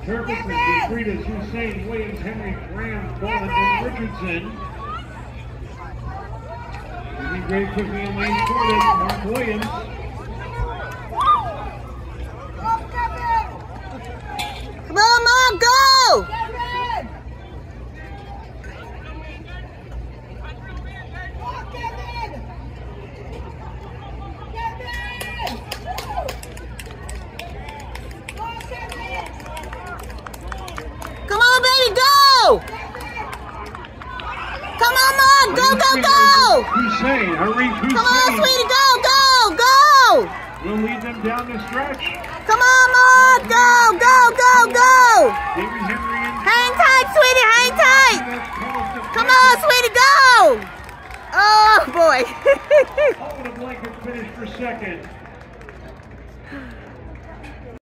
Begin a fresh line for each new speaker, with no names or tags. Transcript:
Turkison, Fritas, Hussein, Williams, Henry, Graham, Bowman, and Richardson. Moving very quickly on lane 40, Mark Williams.
Come on, Mom, go! Come on, baby, go! Come on, Mom, go, go, go!
Hussein, Harif Hussein.
Come on, sweetie, go, go, go!
We'll lead them down the stretch.
Come on, Mom, go, go, go, go!
David Henry and
hang tight, sweetie, hang tight! Come on, sweetie, go! Oh, boy.
Holden Blanket finished for second.